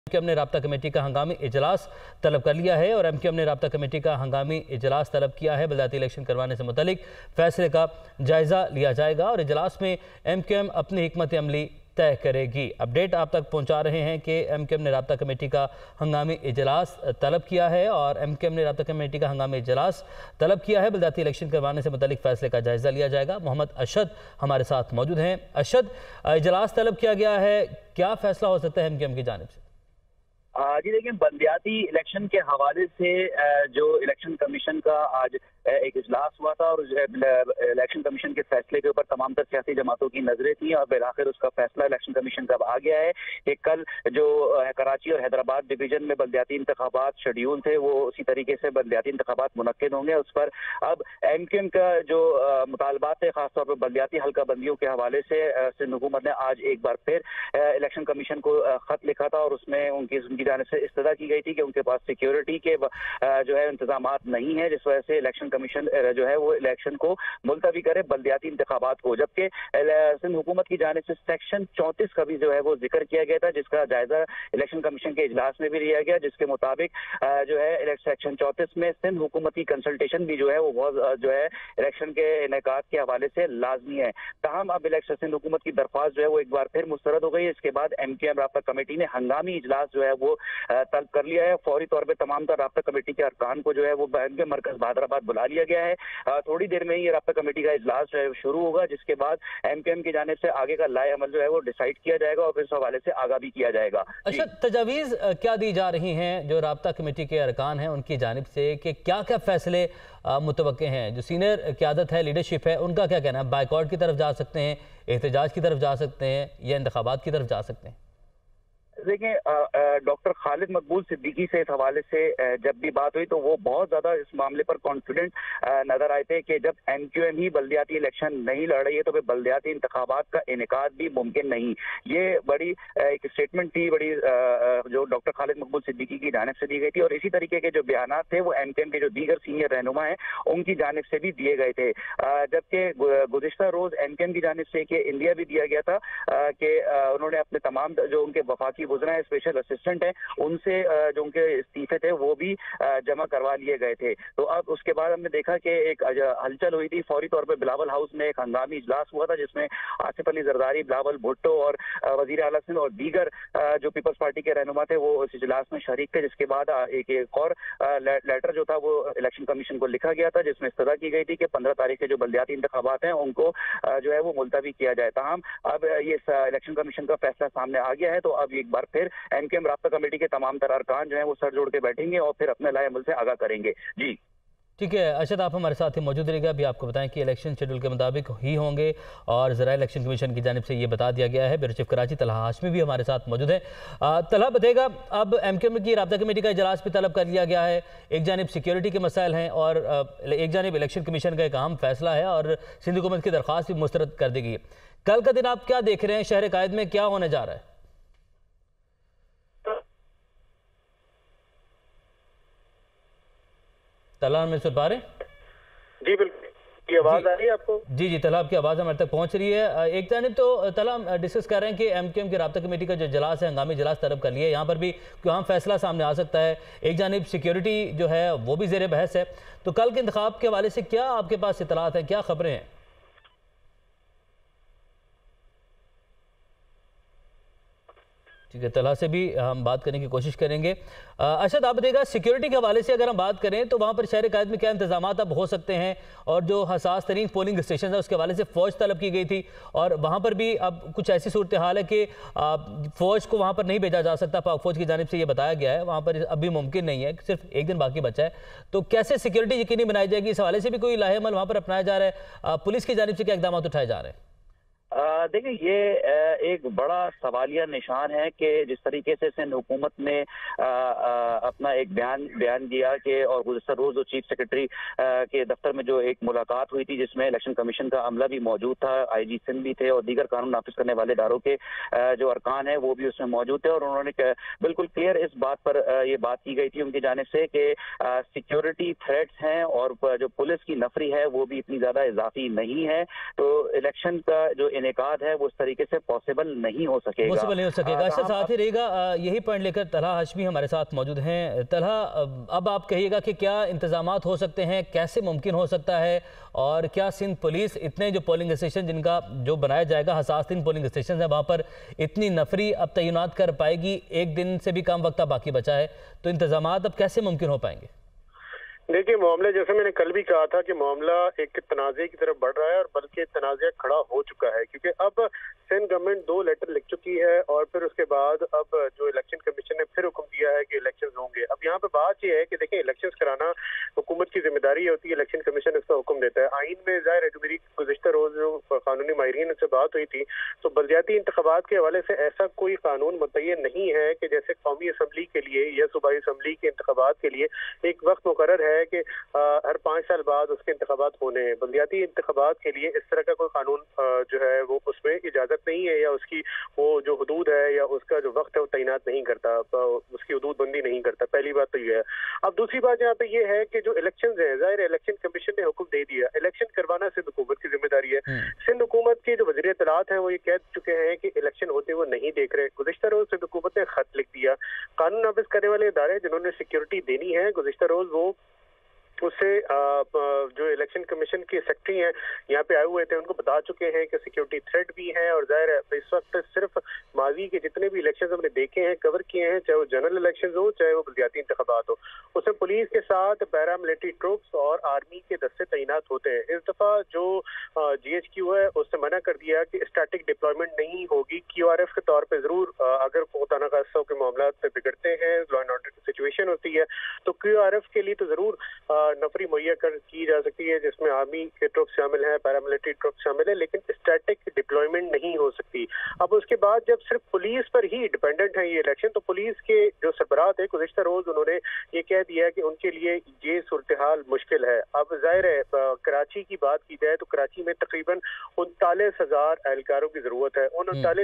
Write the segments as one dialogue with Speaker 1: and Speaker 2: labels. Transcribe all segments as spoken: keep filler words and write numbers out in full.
Speaker 1: MQM ने राब्ता committee का हंगामी इजलास तलब कर लिया है और एमक्यूएम ने राब्ता कमेटी का हंगामी इजलास तलब किया है। बलदियाती इलेक्शन करवाने से मुतालिक फैसले का जायजा लिया जाएगा और इजलास में एमक्यूएम अपनी हिकमत अमली तय करेगी। अपडेट आप तक पहुंचा रहे हैं कि एमक्यूएम ने राब्ता कमेटी का हंगामी इजलास तलब किया है और एमक्यूएम ने राब्ता कमेटी का हंगामी इजलास तलब किया है। बलदियाती इलेक्शन करवाने से मुतालिक फैसले का जायजा लिया जाएगा। मोहम्मद अरशद हमारे साथ मौजूद हैं। अरशद, इजलास तलब किया गया है, क्या फैसला हो सकता है एमक्यूएम की जानिब से?
Speaker 2: जी देखिए, बलदियाती इलेक्शन के हवाले से जो इलेक्शन कमीशन का आज एक इजलास हुआ था और इलेक्शन कमीशन के फैसले के ऊपर तमाम तर सियासी जमातों की नजरें थी और फिर आखिर उसका फैसला इलेक्शन कमीशन का आ गया है कि कल जो कराची और हैदराबाद डिवीजन में बलदियाती इंतखाबात शेड्यूल थे वो उसी तरीके से बलदियाती इंतखाबात मुनक्किद होंगे। उस पर अब एमक्यूएम का जो मुतालबात थे खासतौर पर बलदियाती हल्का बंदियों के हवाले से सिंध हुकूमत ने आज एक बार फिर इलेक्शन कमीशन को खत लिखा था और उसमें उनकी उनकी जानिब से इस्तदा की गई थी कि उनके पास सिक्योरिटी के जो है इंतजाम नहीं है, जिस वजह से इलेक्शन कमीशन जो है वो इलेक्शन को मुलतवी करे बलदियाती इंतखाबात को। जबकि सिंध हुकूमत की जानिब से सेक्शन चौंतीस का भी जो है वो जिक्र किया गया था, जिसका जायजा इलेक्शन कमीशन के इजलास में भी लिया गया, जिसके मुताबिक जो है सेक्शन चौंतीस में सिंध हुकूमत की कंसल्टेशन भी जो है वो बहुत जो है इलेक्शन के इनेकाद के हवाले से लाजमी है। ताहम अब इलेक्शन सिंध हुकूमत की दरख्वास्त जो है वो एक बार फिर मुस्तरद हो गई। इसके बाद एमक्यूएम राब्ता कमेटी ने हंगामी इजलास जो है वो तलब कर लिया है। फौरी तौर पर तमाम तर राब्ता कमेटी के अरकान को जो है वो बैंक के मरकज बहादराबाद बुला लिया गया है। थोड़ी देर में ही ये राब्ता कमेटी का इजलास जो है शुरू होगा, जिसके बाद एमक्यूएम की जानिब से आगे का लाए अमल जो है वो डिसाइड किया जाएगा और फिर इस हवाले से आगा भी किया जाएगा।
Speaker 1: अच्छा, तजावीज़ क्या दी जा रही हैं जो राब्ता कमेटी के अरकान हैं उनकी जानिब से कि क्या क्या फैसले मुतवक्के हैं? जो सीनियर क़यादत है, लीडरशिप है, उनका क्या कहना है? बाइकआउट की तरफ जा सकते हैं, एहतजाज की तरफ जा सकते हैं या इंतखाबात की तरफ जा सकते हैं?
Speaker 2: देखिए, डॉक्टर खालिद मकबूल सिद्दीकी से इस हवाले से जब भी बात हुई तो वो बहुत ज्यादा इस मामले पर कॉन्फिडेंट नजर आए थे कि जब एमक्यूएम ही बलदियाती इलेक्शन नहीं लड़ रही है तो फिर बलदियाती इंतखाबात का इनेकाद भी मुमकिन नहीं। ये बड़ी एक स्टेटमेंट थी, बड़ी जो डॉक्टर खालिद मकबूल सिद्दीकी की जानिब से दी गई थी और इसी तरीके के जो बयान थे वो एमक्यूएम के जो दीगर सीनियर रहनुमा हैं उनकी जानिब से भी दिए गए थे। जबकि गुज़िश्ता रोज एमक्यूएम की जानिब से इंडिया भी दिया गया था कि उन्होंने अपने तमाम जो उनके वफाकी गुजरा है, स्पेशल असिस्टेंट है, उनसे जो उनके इस्तीफे थे वो भी जमा करवा लिए गए थे। तो अब उसके बाद हमने देखा कि एक हलचल हुई थी। फौरी तौर पे बिलावल हाउस में एक हंगामी इजलास हुआ था जिसमें आसिफ अली जरदारी, बिलावल भुट्टो और वजीर आला सिंध और दीगर जो पीपल्स पार्टी के रहनुमा थे वो इस इजलास में शरीक थे। जिसके बाद एक एक और लेटर जो था वो इलेक्शन कमीशन को लिखा गया था जिसमें इस्तदा की गई थी कि पंद्रह तारीख के जो बलदियाती इंतखाबात हैं उनको जो है वो मुलतवी किया जाए। ताहम अब ये इलेक्शन कमीशन का फैसला सामने आ गया है तो अब एक बार फिर एमक्यूएम राब्ता कमेटी के तमाम तर अरकान जो है वो सर जोड़ के बैठेंगे और फिर अपने लाए अमल से आगाह करेंगे। जी
Speaker 1: ठीक है अरशद, आप हमारे साथ ही मौजूद रहेगा। अभी आपको बताएं कि इलेक्शन शेड्यूल के मुताबिक ही होंगे और ज़रा इलेक्शन कमीशन की जानिब से ये बता दिया गया है। ब्यूरो चीफ कराची तलहा हाशमी भी हमारे साथ मौजूद है। तलहा बताएगा, अब एमक्यूएम की राब्ता कमेटी का इजलास भी तलब कर लिया गया है। एक जानिब सिक्योरिटी के मसाइल हैं और एक जानिब इलेक्शन कमीशन का एक अहम फैसला है और सिंध हुकूमत की दरख्वास्त भी मुस्तरद कर दी गई है। कल का दिन आप क्या देख रहे हैं? शहर कायद में क्या होने जा रहा है? तलाब में सुन पा रहे?
Speaker 3: जी बिल्कुल, आवाज आ रही है आपको?
Speaker 1: जी जी तलाब की आवाज़ हमारे तक पहुंच रही है। एक जानिब तो तलाब डिस्कस कर रहे हैं कि एमक्यूएम की राब्ता कमेटी का जो इजलास है हंगामी इजलास तलब कर लिया है, यहाँ पर भी अहम फैसला सामने आ सकता है। एक जानिब सिक्योरिटी जो है वो भी ज़ेर बहस है। तो कल के इंतखाब के हवाले से क्या आपके पास इतलात है, क्या खबरें हैं? ठीक है, तलहा से भी हम बात करने की कोशिश करेंगे। अरशद, आप बताइएगा, सिक्योरिटी के हवाले से अगर हम बात करें तो वहाँ पर शहर कायद में क्या इंतजाम अब हो सकते हैं और जो हसास तरीन पोलिंग स्टेशन है उसके हवाले से फ़ौज तलब की गई थी और वहाँ पर भी अब कुछ ऐसी सूरत हाल है कि फ़ौज को वहाँ पर नहीं भेजा जा सकता। पाक फ़ौज की जानिब से ये बताया गया है, वहाँ पर अभी मुमकिन नहीं है, सिर्फ एक दिन बाकी बचा है। तो कैसे सिक्योरिटी यकीनी बनाई जाएगी, इस हवाले से भी कोई लाहेअमल वहाँ पर अपनाया जा रहा है? पुलिस की जानिब से क्या इक़दाम उठाए जा रहे हैं?
Speaker 2: देखिए, ये एक बड़ा सवालिया निशान है कि जिस तरीके से सिंध हुकूमत ने आ, आ, अपना एक बयान बयान दिया कि और गुज़श्ता रोज जो चीफ सेक्रेटरी के दफ्तर में जो एक मुलाकात हुई थी जिसमें इलेक्शन कमीशन का अमला भी मौजूद था, आई जी सिंध भी थे और दीगर कानून नाफिज करने वाले इदारों के आ, जो अरकान है वो भी उसमें मौजूद थे और उन्होंने बिल्कुल क्लियर इस बात पर आ, ये बात की गई थी उनकी जानिब से कि सिक्योरिटी थ्रेट्स हैं और जो पुलिस की नफरी है वो भी इतनी ज़्यादा इजाफी नहीं है। तो इलेक्शन का जो इनेकाद इनकाद है वो इस तरीके से पॉसिबल नहीं हो सकेगा
Speaker 1: पॉसिबल नहीं हो सकेगा। इससे साथ ही रहेगा यही पॉइंट लेकर तलहा हाशमी हमारे साथ मौजूद हैं। तलहा, अब आप कहिएगा कि क्या इंतजामात हो सकते हैं, कैसे मुमकिन हो सकता है, और क्या सिंध पुलिस इतने जो पोलिंग स्टेशन जिनका जो बनाया जाएगा, हसास तीन पोलिंग स्टेशन है, वहाँ पर इतनी नफरी अब तैनात कर पाएगी? एक दिन से भी कम वक्त बाकी बचा है, तो इंतजामात अब कैसे मुमकिन हो पाएंगे?
Speaker 3: देखिए, मामले जैसे मैंने कल भी कहा था कि मामला एक तनाज़े की तरफ बढ़ रहा है और बल्कि तनाज़ा खड़ा हो चुका है, क्योंकि अब सिंध गवर्नमेंट दो लेटर लिख चुकी है और फिर उसके बाद अब जो इलेक्शन कमीशन ने फिर हुक्म दिया है कि इलेक्शन होंगे। अब यहाँ पे बात यह है कि देखिए, इलेक्शन कराना हुकूमत की जिम्मेदारी होती है, इलेक्शन कमीशन इसका हुक्म देता है। आइन में जाहिर है, जो मेरी गुज़िश्ता रोज जो कानूनी माहिरीन से बात हुई थी, तो बलदियाती इंतखाबात के हवाले से ऐसा कोई कानून मुतय्यन नहीं है कि जैसे कौमी असम्बली के लिए या सूबाई असम्बली के इंतखाबात के लिए एक वक्त मुकर्रर है कि हर पाँच साल बाद उसके इंतखाबात होने हैं। बलदियाती इंतखाबात के लिए इस तरह का कोई कानून जो है वो उसमें इजाज़त नहीं है, या उसकी वो जो हदूद है या उसका जो वक्त है वो तैनात नहीं करता, उसकी हदूद बंदी नहीं करता। पहली बात तो ये है। अब दूसरी बात यहाँ पे ये है कि जो इलेक्शन है, जाहिर है इलेक्शन कमीशन ने हुक्म दे दिया, इलेक्शन करवाना सिंध हुकूमत की जिम्मेदारी है। सिंध हुकूमत के जो वज़ीर इत्तलात हैं वो ये कह चुके हैं कि इलेक्शन होते वो नहीं देख रहे। गुज़िश्ता रोज सिंध हुकूमत ने खत लिख दिया, कानून नाफिज करने वाले इदारे जिन्होंने सिक्योरिटी देनी है, गुज़िश्ता रोज वो उससे जो इलेक्शन कमीशन के सेक्रेटरी हैं यहाँ पे आए हुए थे, उनको बता चुके हैं कि सिक्योरिटी थ्रेट भी है। और जाहिर है इस वक्त सिर्फ माजी के जितने भी इलेक्शन हमने देखे हैं, कवर किए हैं, चाहे वो जनरल इलेक्शन हो चाहे वो बलदियाती इंतखाबात हो, उसमें पुलिस के साथ पैरा मिलिट्री ट्रूप्स और आर्मी के दस्ते तैनात होते हैं। इस दफा जो जी एच क्यू है उससे मना कर दिया कि स्टैटिक डिप्लॉयमेंट नहीं होगी। क्यू आर एफ के तौर पर जरूर अगर खुदाना खासा के मामला बिगड़ते हैं, लॉ एंड ऑर्डर की सिचुएशन होती है, तो क्यू आर एफ के लिए तो जरूर नफरी मुहैया कर की जा सकती है, जिसमें आर्मी के ट्रुप शामिल हैं, पैरामिलिट्री ट्रुप शामिल है, लेकिन स्टैटिक डिप्लॉयमेंट नहीं हो सकती। अब उसके बाद जब सिर्फ पुलिस पर ही डिपेंडेंट है ये इलेक्शन, तो पुलिस के जो सरबराह थे गुज़िश्ता रोज उन्होंने ये कह दिया कि उनके लिए ये सूरत हाल मुश्किल है। अब जाहिर है कराची की बात की जाए तो कराची में तकरीबन उनतालीस हजार एहलकारों की जरूरत है। उन उनतालीस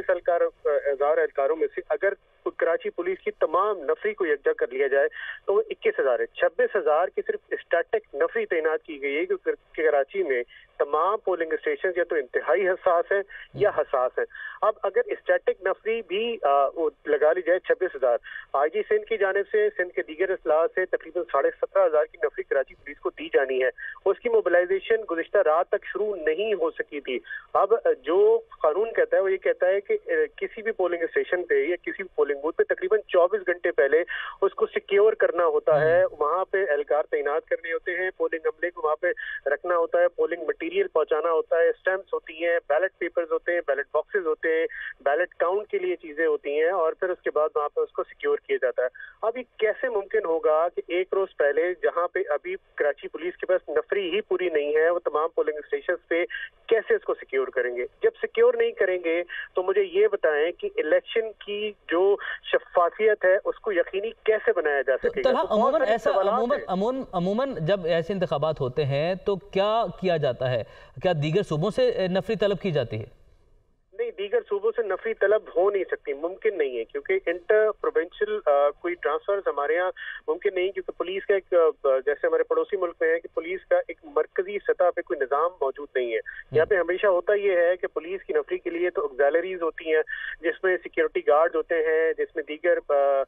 Speaker 3: हजार एहलकारों में से अगर कराची पुलिस की तमाम नफरी को यकजा कर लिया जाए तो वो इक्कीस हजार है। छब्बीस हजार की सिर्फ स्टैटिक नफरी तैनात की गई है, क्योंकि कराची में तमाम पोलिंग स्टेशन या तो इंतहाई हसास है या हसास है। अब अगर स्टैटिक नफरी भी आ, लगा ली जाए छब्बीस हजार, आई जी सिंध की जानिब से सिंध के दीगर अजला से तकरीबन साढ़े सत्रह हजार की नफरी कराची पुलिस को दी जानी है। उसकी मोबिलाइजेशन गुज़िश्ता रात तक शुरू नहीं हो सकी थी। अब जो कानून कहता है वो ये कहता है कि किसी भी पोलिंग स्टेशन पे या किसी भी पोलिंग बूथ पे तकरीबन चौबीस घंटे पहले उसको सिक्योर करना होता है, वहाँ पे एहलकार तैनात करने होते हैं, पोलिंग अमले को वहाँ पे रखना होता है, पोलिंग मटीरियल पहुंचाना होता है, स्टैम्प्स होती हैं, बैलेट पेपर्स होते हैं, बैलेट बॉक्सेस होते हैं, बैलेट काउंट के लिए चीजें होती हैं, और फिर उसके बाद वहाँ पे उसको सिक्योर किया जाता है। अब ये कैसे मुमकिन होगा कि एक रोज पहले जहाँ पे अभी कराची पुलिस के पास नफरी ही पूरी नहीं है, वो तमाम पोलिंग स्टेशन पे कैसे इसको सिक्योर करेंगे? जब सिक्योर नहीं करेंगे तो मुझे ये बताएं कि इलेक्शन की जो शफाफियत है उसको यकीनी कैसे बनाया जा सकेगा?
Speaker 1: तो अमूमन ऐसा अमूमन अमूमन अमूमन जब ऐसे इंतखाबात होते हैं तो क्या किया जाता है? क्या दीगर सूबों से नफरी तलब की जाती है?
Speaker 3: नहीं, दीगर सूबों से नफरी तलब हो नहीं सकती, मुमकिन नहीं है, क्योंकि इंटर प्रोविंशियल कोई ट्रांसफर हमारे यहाँ मुमकिन नहीं, क्योंकि पुलिस का एक जैसे हमारे पड़ोसी मुल्क में है कि पुलिस का एक मरकजी सतह पे कोई निज़ाम मौजूद नहीं है। यहाँ पे हमेशा होता ये है कि पुलिस की नफरी के लिए तो ऑक्सिलरीज होती हैं, जिसमें सिक्योरिटी गार्ड होते हैं, जिसमें दीगर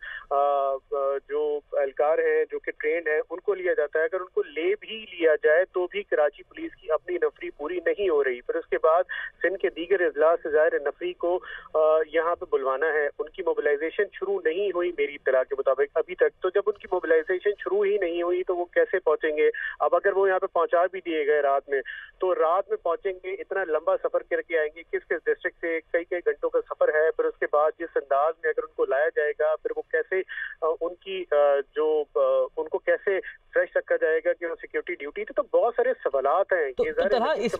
Speaker 3: जो एहलकार हैं जो कि ट्रेंड है उनको लिया जाता है। अगर उनको ले भी लिया जाए तो भी कराची पुलिस की अपनी नफरी पूरी नहीं हो रही। फिर उसके बाद सिंध के दीगर अजला से नफरी को यहाँ पे बुलवाना है, उनकी मोबिलाइजेशन शुरू नहीं हुई मेरी इत्तला के मुताबिक अभी तक। तो जब उनकी मोबिलाइजेशन शुरू ही नहीं हुई तो वो कैसे पहुंचेंगे? अब अगर वो यहाँ पे पहुंचा भी दिए गए रात में, तो रात में पहुंचेंगे, इतना लंबा सफर करके आएंगे, किस किस डिस्ट्रिक्ट से कई कई घंटों का सफर है। फिर उसके बाद जिस अंदाज में अगर उनको लाया जाएगा, फिर वो कैसे उनकी जो उनको कैसे फ्रेश रखा जाएगा कि वो सिक्योरिटी ड्यूटी थी, तो बहुत सारे सवालात हैं।
Speaker 1: तो, तो तरह इस